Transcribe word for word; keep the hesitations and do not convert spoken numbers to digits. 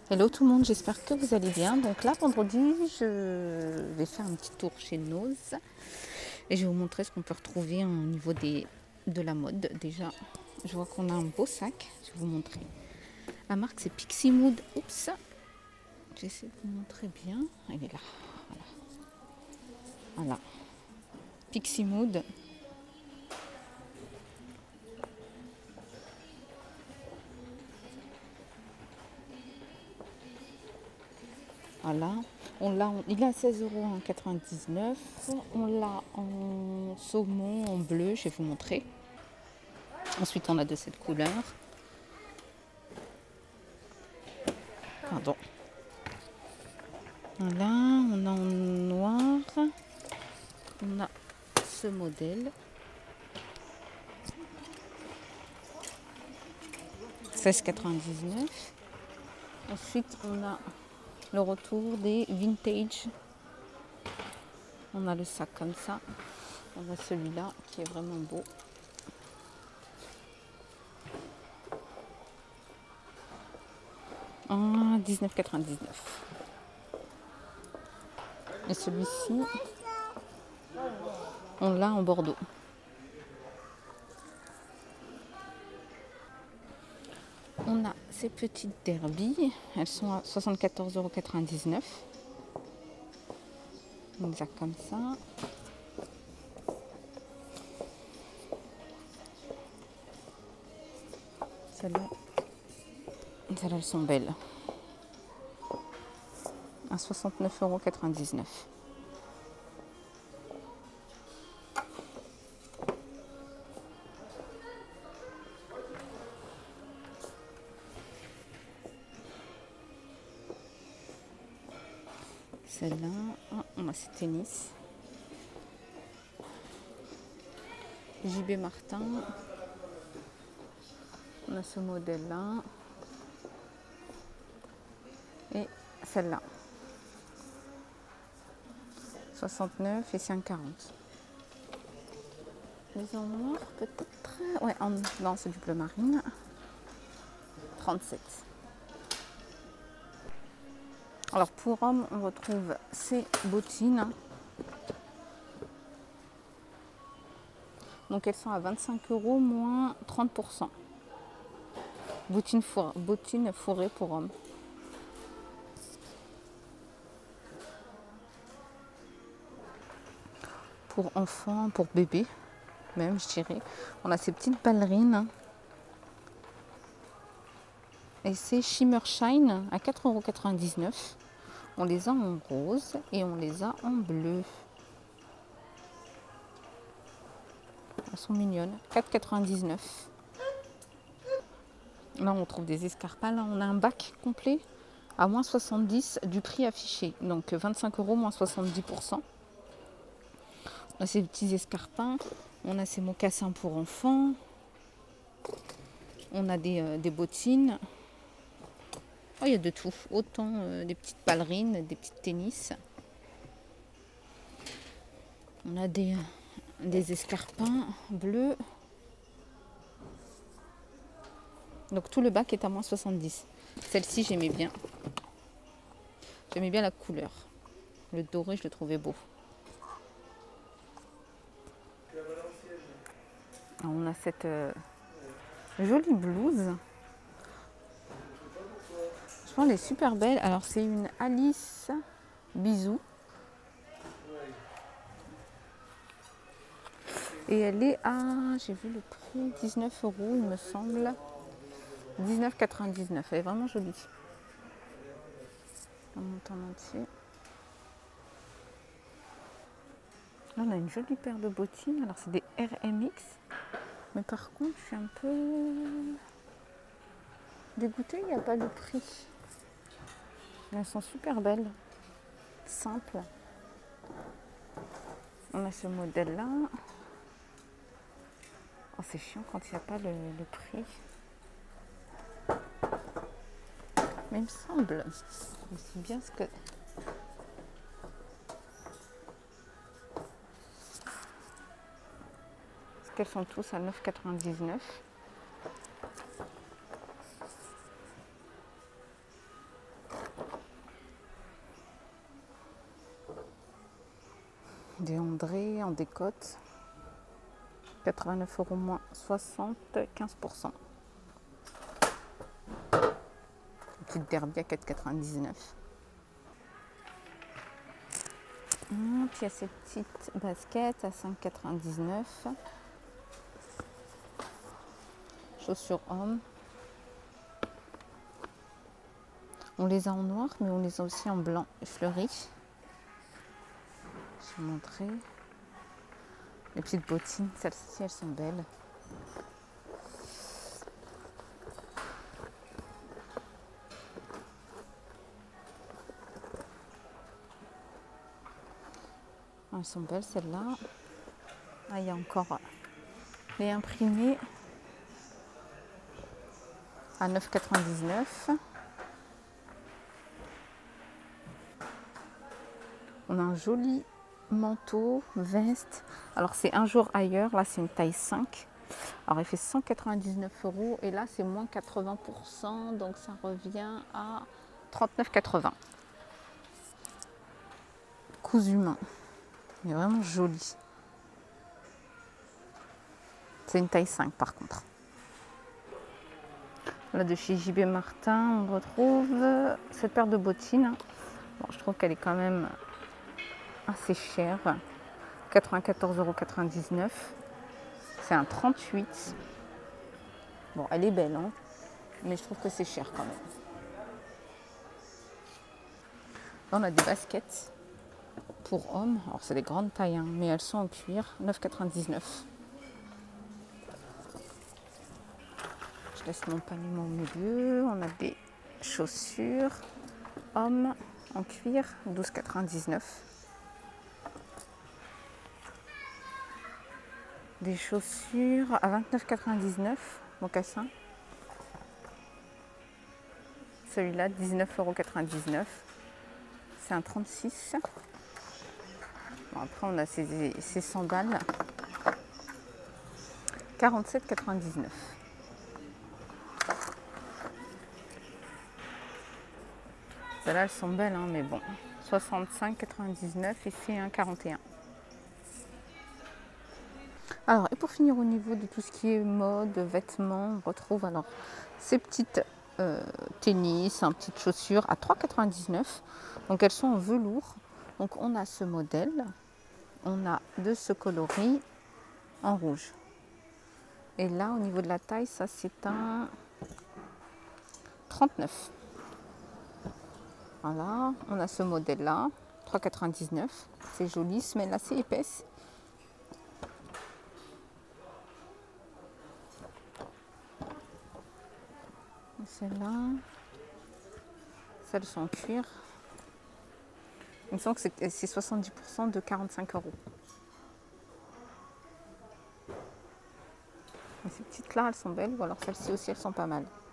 Hello tout le monde, j'espère que vous allez bien. Donc là, vendredi, je vais faire un petit tour chez Noz et je vais vous montrer ce qu'on peut retrouver au niveau des, de la mode. Déjà, je vois qu'on a un beau sac, je vais vous montrer. La marque, c'est Pixie Mood. Oups, j'essaie de vous montrer bien. Elle est là, voilà. Voilà. Pixie Mood. Voilà, on l'a, il est à seize euros quatre-vingt-dix-neuf. On l'a en saumon, en bleu, je vais vous montrer. Ensuite, on a de cette couleur. Pardon. Voilà, on a en noir. On a ce modèle. seize quatre-vingt-dix-neuf. Ensuite, on a le retour des vintage. On a le sac comme ça. On a celui-là qui est vraiment beau. En dix-neuf quatre-vingt-dix-neuf. Et celui-ci, on l'a en Bordeaux. On a ces petites derbies. Elles sont à soixante-quatorze euros quatre-vingt-dix-neuf. On les a comme ça. Celles-là, celles-là, elles sont belles. À soixante-neuf euros quatre-vingt-dix-neuf. Celle-là, ah, on a ces tennis. J B Martin. On a ce modèle-là. Et celle-là. soixante-neuf et cinq quarante. Les en noir peut-être. Ouais, en... non, c'est du bleu marine. trente-sept. Alors pour hommes, on retrouve ces bottines. Donc elles sont à vingt-cinq euros moins trente pour cent. Bottines, four... bottines fourrées pour hommes. Pour enfants, pour bébés, même je dirais. On a ces petites ballerines. Et c'est Shimmer Shine à quatre euros quatre-vingt-dix-neuf. On les a en rose et on les a en bleu. Elles sont mignonnes. quatre euros quatre-vingt-dix-neuf. Là, on trouve des escarpins. Là, on a un bac complet à moins soixante-dix du prix affiché. Donc vingt-cinq euros moins soixante-dix pour cent. On a ces petits escarpins. On a ces mocassins pour enfants. On a des, euh, des bottines. Oh, il y a de tout. Autant euh, des petites ballerines, des petites tennis. On a des, des escarpins bleus. Donc tout le bac est à moins soixante-dix. Celle-ci, j'aimais bien. J'aimais bien la couleur. Le doré, je le trouvais beau. Alors, on a cette euh, jolie blouse. Je pense qu'elle est super belle. Alors c'est une Alice Bisou. Et elle est à, j'ai vu le prix, dix-neuf euros il me semble. dix-neuf quatre-vingt-dix-neuf. Elle est vraiment jolie. On monte en entier. Là, on a une jolie paire de bottines. Alors c'est des R M X. Mais par contre, je suis un peu dégoûtée. Il n'y a pas de prix. Elles sont super belles. Simples. On a ce modèle-là. Oh, c'est chiant quand il n'y a pas le, le prix. Mais il me semble. Je sais bien ce que... Parce qu'elles sont tous à neuf euros quatre-vingt-dix-neuf. Des André en décote. quatre-vingt-neuf euros moins soixante-quinze pour cent. Petite derby à quatre quatre-vingt-dix-neuf. Hum, puis il y a ces petites baskets à cinq quatre-vingt-dix-neuf. Chaussures hommes. On les a en noir, mais on les a aussi en blanc fleuri. Je vais vous montrer. Les petites bottines, celles-ci, elles sont belles. Elles sont belles, celles-là. Ah, il y a encore les imprimés à neuf quatre-vingt-dix-neuf. On a un joli manteau, veste. Alors c'est un jour ailleurs, là c'est une taille cinq. Alors il fait cent quatre-vingt-dix-neuf euros et là c'est moins quatre-vingts pour cent, donc ça revient à trente-neuf quatre-vingts. Cousu main. Il est vraiment joli. C'est une taille cinq par contre. Là de chez J B Martin, on retrouve cette paire de bottines. Bon, je trouve qu'elle est quand même assez chère. quatre-vingt-quatorze euros quatre-vingt-dix-neuf. C'est un trente-huit. Bon, elle est belle, hein, mais je trouve que c'est cher quand même. Là, on a des baskets pour hommes. Alors, c'est des grandes tailles, hein, mais elles sont en cuir. neuf quatre-vingt-dix-neuf. Je laisse mon panier au milieu. On a des chaussures hommes en cuir. douze quatre-vingt-dix-neuf. Des chaussures à vingt-neuf quatre-vingt-dix-neuf, mocassin. Celui-là, dix-neuf euros quatre-vingt-dix-neuf. C'est un trente-six. Bon, après, on a ces, ces sandales. quarante-sept quatre-vingt-dix-neuf. Celles-là, elles sont belles, hein, mais bon. soixante-cinq quatre-vingt-dix-neuf et c'est un quarante et un. Alors, et pour finir au niveau de tout ce qui est mode, vêtements, on retrouve alors ces petites euh, tennis, hein, petites chaussures à trois quatre-vingt-dix-neuf. Donc elles sont en velours. Donc on a ce modèle, on a de ce coloris en rouge. Et là, au niveau de la taille, ça c'est un trente-neuf. Voilà, on a ce modèle-là, trois quatre-vingt-dix-neuf. C'est joli, semelle assez épaisse. Celle-là, celles sont en cuir. Il me semble que c'est soixante-dix pour cent de quarante-cinq euros. Et ces petites-là, elles sont belles, ou alors celles-ci aussi, elles sont pas mal.